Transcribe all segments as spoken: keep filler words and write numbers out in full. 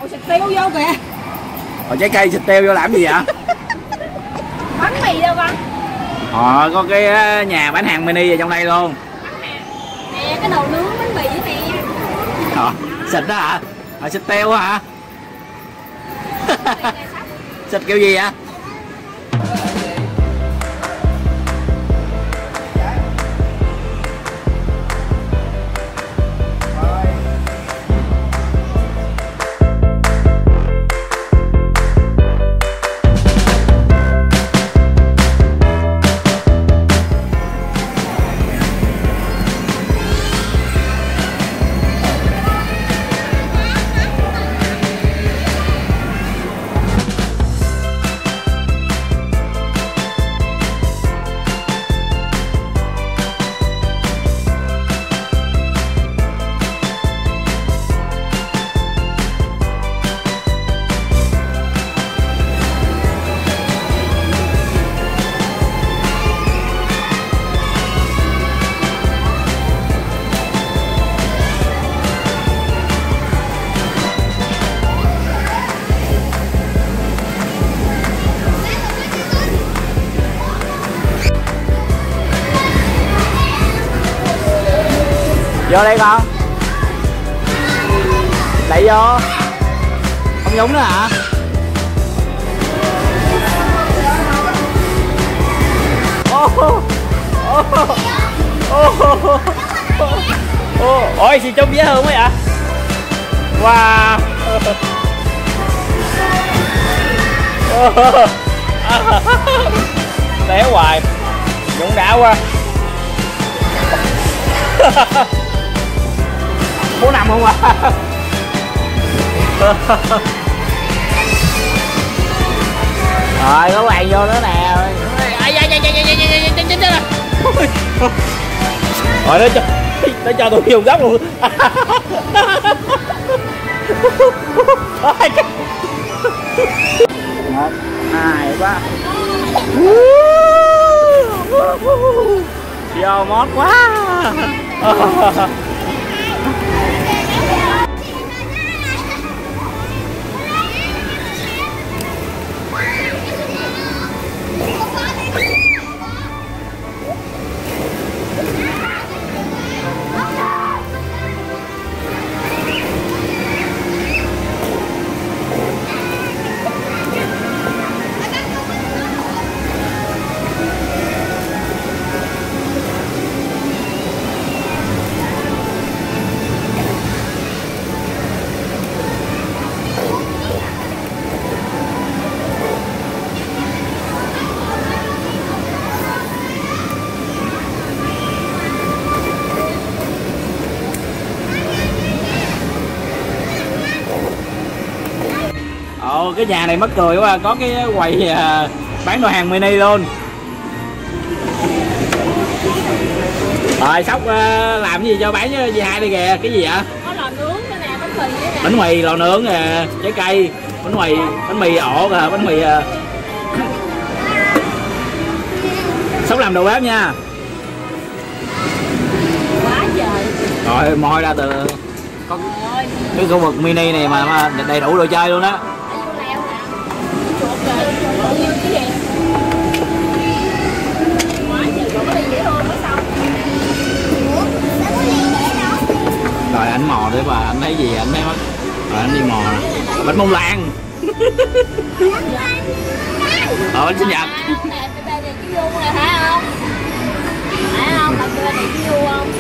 xịt tiêu vô kìa. Ồ, trái cây xịt tiêu vô làm gì vậy? Bánh mì đâu con? Ờ, có cái nhà bán hàng mini ở trong đây luôn. Nè, cái đầu nướng bánh mì với nè. Ờ, xịt đó hả? Ờ, xịt tiêu hả? Xịt kiểu gì vậy? Vô đây con. Đẩy vô. Không nhúng nữa hả? Ôi xì chung dễ hơn quá vậy. Wow. Té hoài. Nhúng đã quá. Muốn nằm không à? Rồi có bạn vô nữa nè. Rồi nó cho nó cho tôi dùng góc luôn. Một, hai, ba. Vô mót quá. Ồ, cái nhà này mắc cười quá, có cái quầy uh, bán đồ hàng mini luôn. Rồi Sóc uh, làm gì cho bán với dì Hai đây kìa, cái gì vậy? Có lò nướng nữa nè, bánh mì nữa nè. Bánh mì, lò nướng nè, trái cây, bánh mì, bánh mì ổ kìa, bánh mì uh... Sóc làm đồ bếp nha. Quá trời. Rồi moi ra từ có cái khu vực mini này mà, mà đầy đủ đồ chơi luôn á. Rồi anh mò để bà anh thấy gì anh thấy mất. Rồi anh đi mò nè. Bánh bông lan. Ờ bánh sinh nhật. Thấy không? Thấy không? Làm cho này cái vui không?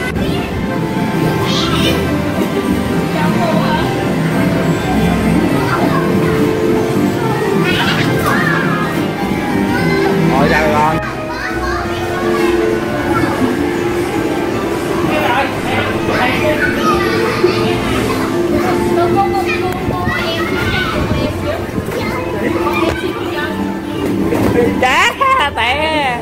Rồi ra rồi. Cá tè.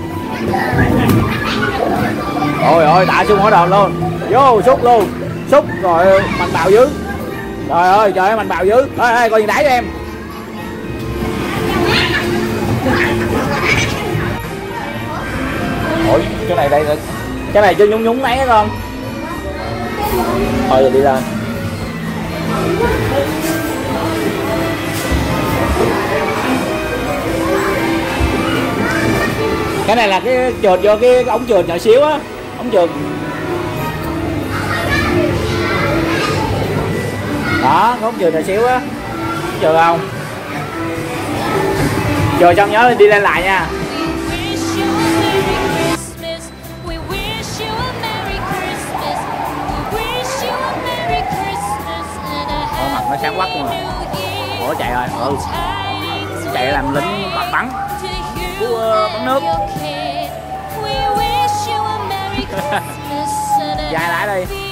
Ôi ôi đã xuống mỗi đợt luôn. Vô xúc luôn. Xúc rồi mạnh bào dưới. Trời ơi trời ơi mạnh bào dưới. Ê ê coi gì đẩy cho em. Ôi cái này đây cái này cho nhúng nhúng lấy con. Thôi giờ đi ra. Cái này là cái trượt vô cái, cái ống trượt nhỏ xíu á, ống trượt. Đó, ống trượt nhỏ xíu á, trượt không? Trượt xong nhớ đi lên lại nha. Ôi, mặt nó sáng quắc luôn rồi. Ủa chạy rồi, ừ. Chạy làm lính bắn bắn. Cứu bắn nước. Dài lại đi.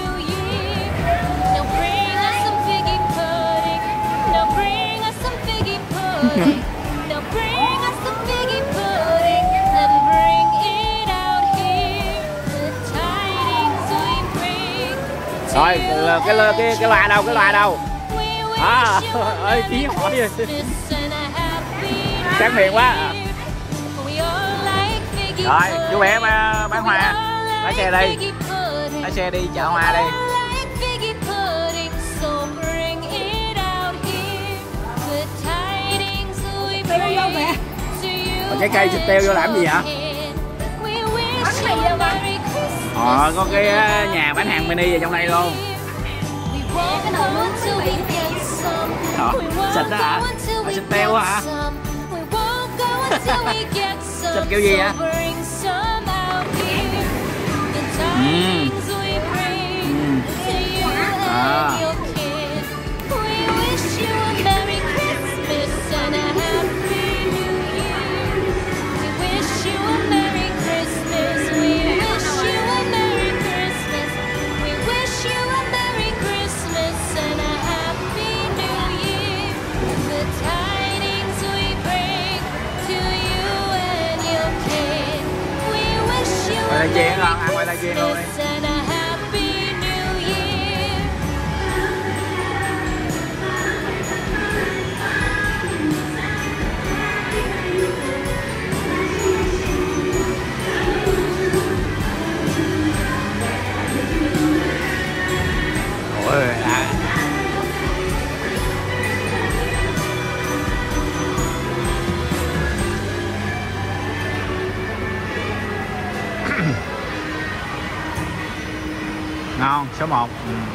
Rồi cái cái cái loa đâu, cái loa đâu? À, ơi tí hỏi đi. Sáng miệng quá. Rồi chú bé bán hoa, lái xe đi, lái xe đi chợ hoa đi. Còn trái cây xịt teo vô làm gì vậy? Ờ, có cái nhà bán hàng mini ở trong đây luôn. Đó, xịt đó hả? Ở xịt teo hả? Xịt kiểu gì hả? Ừ. Ừ. À. Quay lại chuyện luôn, ăn quay lại chuyện luôn đi. Ôi, à. Ngon, số một. Ừ.